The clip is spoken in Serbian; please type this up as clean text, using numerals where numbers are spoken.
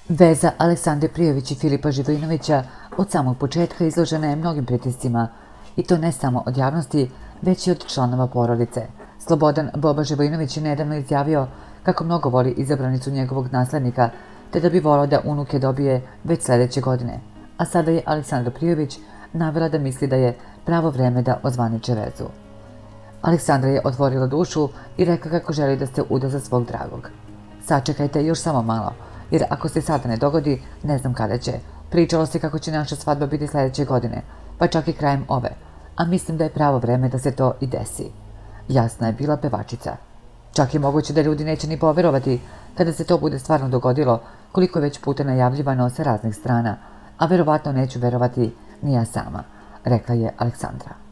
Veza Aleksandre Prijović i Filipa Živojinovića od samog početka izložena je mnogim pritiscima, i to ne samo od javnosti, već i od članova porodice. Slobodan Boba Živojinović je nedavno izjavio kako mnogo voli izabranicu njegovog naslednika, te da bi volao da unuke dobije već sledeće godine. A sada je Aleksandra Prijović navela da misli da je pravo vreme da ozvaniče vezu. Aleksandra je otvorila dušu i rekla kako želi da se uda za svog dragog. Sačekajte još samo malo, jer ako se sada ne dogodi, ne znam kada će. Pričalo se kako će naša svadba biti sledeće godine, pa čak i krajem ove, a mislim da je pravo vreme da se to i desi. Jasna je bila pevačica. Čak je moguće da ljudi neće ni poverovati kada se to bude stvarno dogodilo, koliko je već puta najavljivano sa raznih strana, a verovatno neću verovati ni ja sama, rekla je Aleksandra.